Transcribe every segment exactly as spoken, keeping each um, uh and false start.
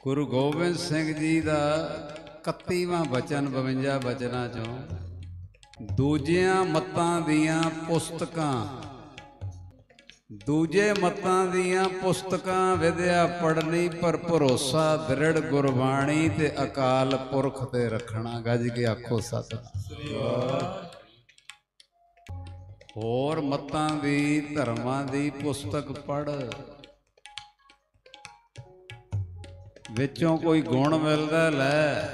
गुरु गोबिंद सिंह जी का इकतीवां बचन बवंजा बचना चों दूजियां मतां दियां पुस्तकां दूजे मतां दियां पुस्तकां विद्या पढ़नी पर भरोसा दृढ़ गुरबाणी ते अकाल पुरख ते रखना। गज के आखो सतनाम। होर मतां दी धर्मां दी पुस्तक पढ़, विचों कोई गुण मिलदा लै,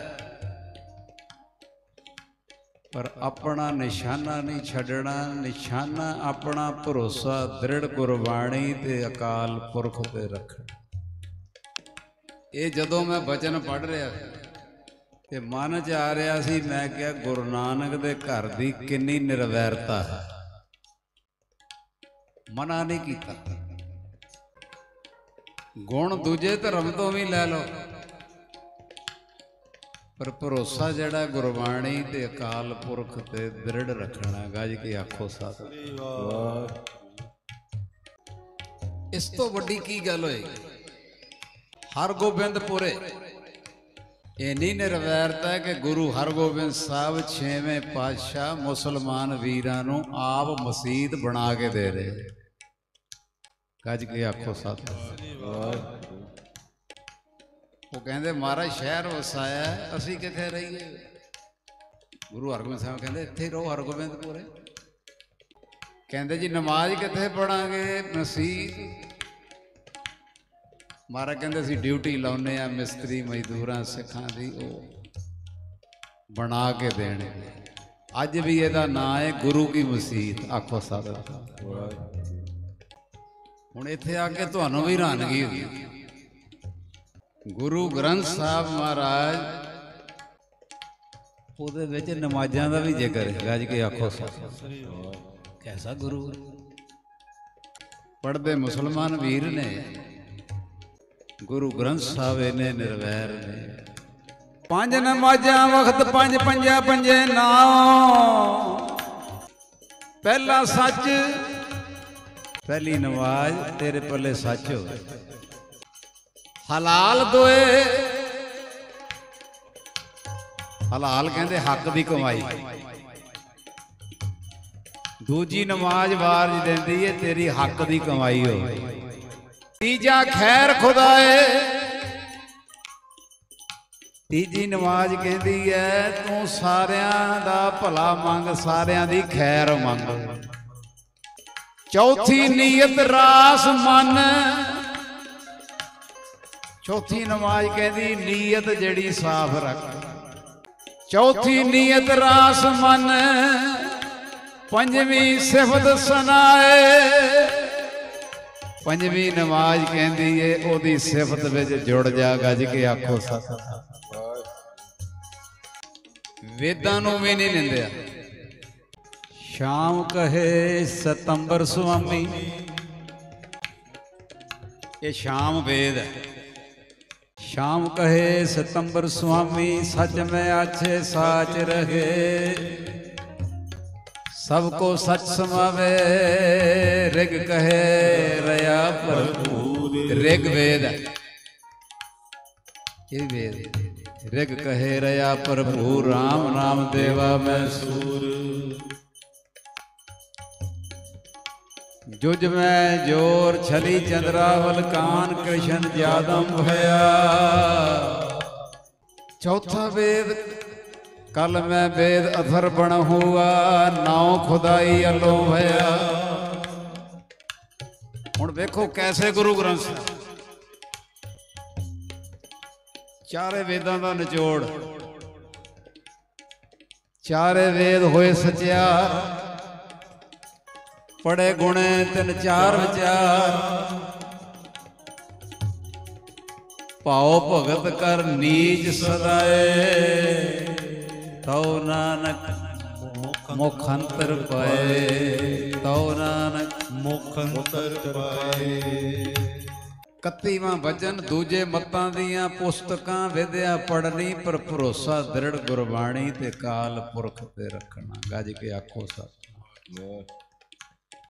पर अपना निशाना नहीं छड्डना। निशाना अपना भरोसा दृढ़ गुरबाणी ते अकाल पुरख ते रखना। ये जदों मैं बचन पढ़ रहा ते मन च आ रहा सी, मैं क्या गुरु नानक दे घर दी किन्नी निर्वैरता है। मना नहीं कीता, गुण दूजे धर्म तो भी लै लो, पर भरोसा जड़ा गुरबाणी ते अकाल पुरख ते दृढ़ रखना। गज के आखो सतनाम। इस तो वड्डी की गल होएगी। हरगोबिंदपुरे इन्नी निर्वैरता है कि गुरु हरगोबिंद साहब छेवें पातशाह मुसलमान वीरां नूं आप मसीत बना के दे रहे। गज के आखो सतनाम। वो कहते महाराज शहर वसाया असी किथे रहीए। गुरु हरगोबिंद साहब कहते इत्थे रहो हरगोबिंदपुरे। कहते जी नमाज किथे पढ़ांगे, मसीत। महाराज कहते असी ड्यूटी लाउने आ मिस्त्री मजदूर सिखां दी, वो बना के देने। अज भी इहदा नाम है गुरु की मसीत। आखो सतनाम। हुण इत्थे आके तुहानूं भी हैरानगी होई। गुरु ग्रंथ साहब महाराज उहदे विच नमाज़ां दा भी जिक्र है। गज के आखो सतनाम। कैसा गुरु पढ़दे मुसलमान वीर ने, गुरु ग्रंथ साहब इन्ने निर्वैर ने। पंज नमाज़ां वक्त पंज पंजा पंजे नाम, पहला सच, पहली नमाज तेरे पल्ले सच हो। हलाल दोए, हलाल कहते हक की कमाई। दूजी नमाज वार देंदी है तेरी हक की कमाई हो। तीजा खैर खुदाए, तीजी नमाज कहती है तू सारियां दा भला मंग, सारियां दी खैर मंग। चौथी नीयत रास मन, चौथी नमाज कहती नीयत जड़ी साफ रख। चौथी नीयत रास मन, पंजवीं सिफत सुनाए। पंजवीं नमाज कहती है ओदी सिफत विच जुड़ जा। गज के आखो सतनाम। वेदां नूं भी नहीं निंदिया। शाम कहे सतंबर स्वामी, ये शाम वेद है। शाम कहे सितंबर स्वामी, सच में अच्छे साच रहे। सबको सच समावे, ऋग कहे रया भरपूर। ऋग वेद है, ये वेद। ऋग कहे रया भरपूर, राम नाम देवा मैं सूर। जुज में जोर छली चंद्रावल, कान कृष्ण जादम भया। चौथा वेद कल में वेद अथर बन हुआ, नाव खुदाई अलो भया। हुण देखो कैसे गुरु ग्रंथ चारे वेदां दा निचोड़। चारे वेद होए सचियार, पढ़े गुणे तिन चार विचार। पाओ भगत कर नीच सदाए, तौ नानक मुखंतर पाए। तौ नानक मुखंतर पाए। इकतीवां बचन दूजे मतां दियां पुस्तकां विद्या पढ़नी, पर भरोसा दृढ़ गुरबाणी ते काल पुरख ते रखना। गज के आखो सतनाम।